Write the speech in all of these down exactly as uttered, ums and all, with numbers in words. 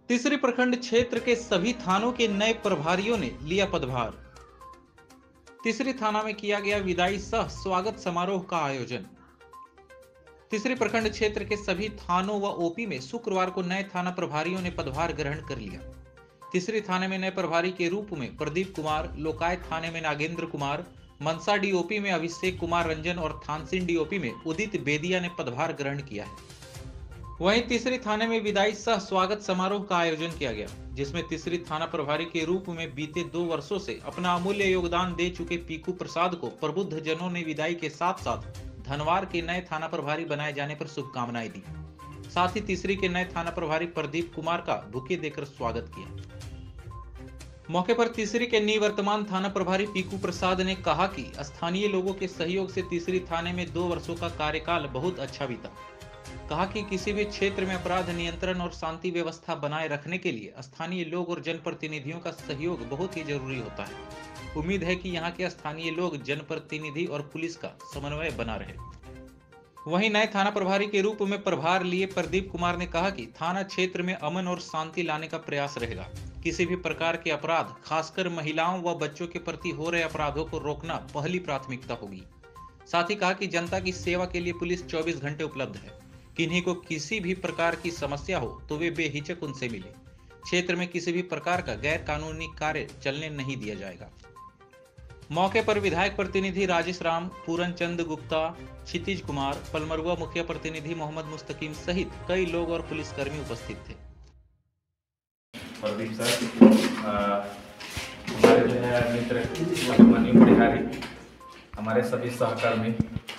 तीसरी प्रखंड क्षेत्र के सभी थानों के नए प्रभारियों ने लिया पदभार। तीसरी थाना में किया गया विदाई सह स्वागत समारोह का आयोजन। तीसरी प्रखंड क्षेत्र के सभी थानों व ओपी में शुक्रवार को नए थाना प्रभारियों ने पदभार ग्रहण कर लिया। तीसरी थाने में नए प्रभारी के रूप में प्रदीप कुमार, लोकायत थाने में नागेंद्र कुमार, मनसा डीओपी में अभिषेक कुमार रंजन और थानसिन डीओपी में उदित बेदिया ने पदभार ग्रहण किया है। वहीं तीसरी थाने में विदाई सह स्वागत समारोह का आयोजन किया गया, जिसमें तीसरी थाना प्रभारी के रूप में बीते दो वर्षों से अपना अमूल्य योगदान दे चुके पीकू प्रसाद को प्रबुद्ध जनों ने विदाई के साथ साथ धनवार के नए थाना प्रभारी बनाए जाने पर शुभकामनाएं दी। साथ ही तीसरी के नए थाना प्रभारी प्रदीप कुमार का बुके देकर स्वागत किया। मौके पर तीसरी के निवर्तमान थाना प्रभारी पीकू प्रसाद ने कहा कि स्थानीय लोगों के सहयोग से तीसरी थाने में दो वर्षों का कार्यकाल बहुत अच्छा बीता। कहा कि किसी भी क्षेत्र में अपराध नियंत्रण और शांति व्यवस्था बनाए रखने के लिए स्थानीय लोग और जनप्रतिनिधियों का सहयोग बहुत ही जरूरी होता है। उम्मीद है कि यहाँ के स्थानीय लोग, जनप्रतिनिधि और पुलिस का समन्वय बना रहे। वहीं नए थाना प्रभारी के रूप में प्रभार लिए प्रदीप कुमार ने कहा कि थाना क्षेत्र में अमन और शांति लाने का प्रयास रहेगा। किसी भी प्रकार के अपराध, खासकर महिलाओं व बच्चों के प्रति हो रहे अपराधों को रोकना पहली प्राथमिकता होगी। साथ ही कहा कि जनता की सेवा के लिए पुलिस चौबीस घंटे उपलब्ध है। किन्हीं को किसी भी प्रकार की समस्या हो तो वे बेहिचक उनसे मिले। क्षेत्र में किसी भी प्रकार का गैर कानूनी कार्य चलने नहीं दिया जाएगा। मौके पर विधायक प्रतिनिधि राजेश राम, पूरन चंद गुप्ता, क्षितिज कुमार, पलमरुआ मुखिया प्रतिनिधि मोहम्मद मुस्तकीम सहित कई लोग और पुलिसकर्मी उपस्थित थे। प्रदीप सर, हमारे जो है मित्र मनी बिहारी, हमारे सभी सहकर्मी,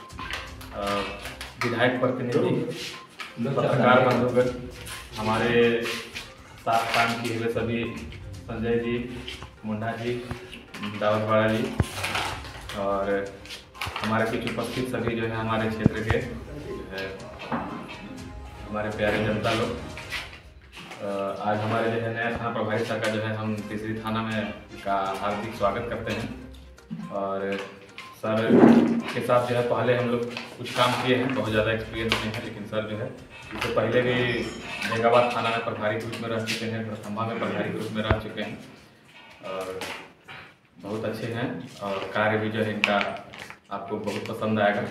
विधायक प्रतिनिधि, पत्रकार बंधुगण, हमारे साथ काम किए हुए सभी संजय जी, मुंडा जी, दाऊद वाड़ा जी और हमारे पीछे उपस्थित सभी जो है हमारे क्षेत्र के जो है हमारे प्यारे जनता लोग, आज हमारे जो है नया थाना प्रभारी सर का जो है हम तीसरी थाना में का हार्दिक स्वागत करते हैं। और सर के साथ जो है पहले हम लोग कुछ काम किए हैं, बहुत ज़्यादा एक्सपीरियंस नहीं है, लेकिन सर जो है इससे पहले भी बेगाबाद थाना में प्रभारी के रूप में रह चुके हैं, खंभा में प्रभारी के रूप में रह चुके हैं और बहुत अच्छे हैं और कार्य भी जो है इनका आपको बहुत पसंद आएगा।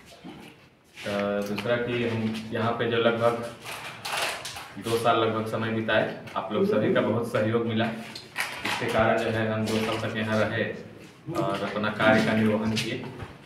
दूसरा कि हम यहाँ पे जो लगभग दो साल लगभग समय बिताए, आप लोग सभी का बहुत सहयोग मिला। इसके कारण जो है हम दो साल तक यहाँ रहे और अपना कार्य का निर्वहन किए।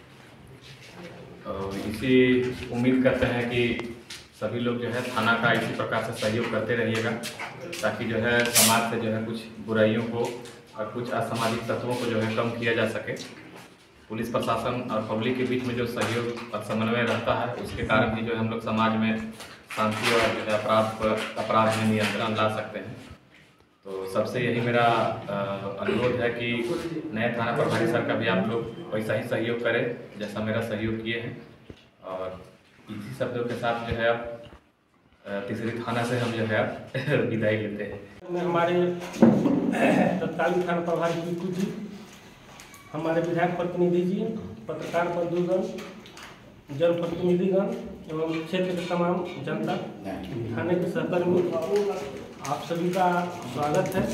और इसी उम्मीद करते हैं कि सभी लोग जो है थाना का इसी प्रकार से सहयोग करते रहिएगा, ताकि जो है समाज से जो है कुछ बुराइयों को और कुछ असामाजिक तत्वों को जो है कम किया जा सके। पुलिस प्रशासन और पब्लिक के बीच में जो सहयोग और समन्वय रहता है, उसके कारण ही जो है हम लोग समाज में शांति और जो है अपराध अपराध में नियंत्रण ला सकते हैं। तो सबसे यही मेरा अनुरोध है कि नए थाना प्रभारी सर का भी आप लोग वैसा ही सहयोग करें जैसा मेरा सहयोग किए हैं। और इसी शब्दों के साथ जो है अब तीसरी थाना से हम जो है विदाई लेते हैं। हमारे तत्कालीन थाना प्रभारी पीकू जी, हमारे विधायक प्रतिनिधि जी, पत्रकार बंधुगण, जनप्रतिनिधिगण एवं क्षेत्र के तमाम जनता, थाने के सहकर्मी, आप सभी का स्वागत है।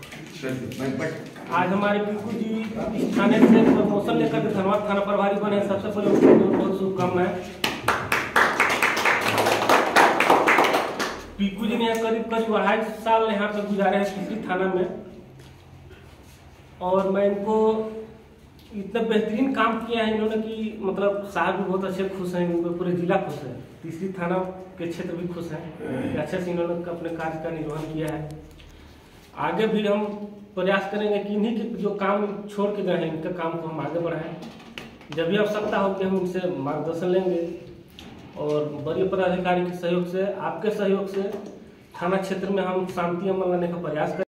आज हमारे पीकू जी इस थाने से प्रमोशन लेकर के धनवार थाना प्रभारी बने, सबसे पहले उनको बहुत बहुत शुभकामनाएं। पीकू जी ने करीब करीब अढ़ाई साल यहाँ पे गुजारे हैं तीसरी थाना में, और मैं इनको इतना बेहतरीन काम किया है इन्होंने कि मतलब साहब भी बहुत अच्छे खुश हैं, इनको पूरे जिला खुश है, तीसरी थाना के क्षेत्र भी खुश हैं। अच्छे से इन्होंने अपने कार्य का निर्वहन किया है। आगे भी हम प्रयास करेंगे कि इन्हीं के जो काम छोड़ के गए हैं, इनके काम को हम आगे बढ़ाएं। जब भी आवश्यकता होगी हम उनसे मार्गदर्शन लेंगे और वरीय पदाधिकारी के सहयोग से, आपके सहयोग से थाना क्षेत्र में हम शांति अमन लाने का प्रयास करेंगे।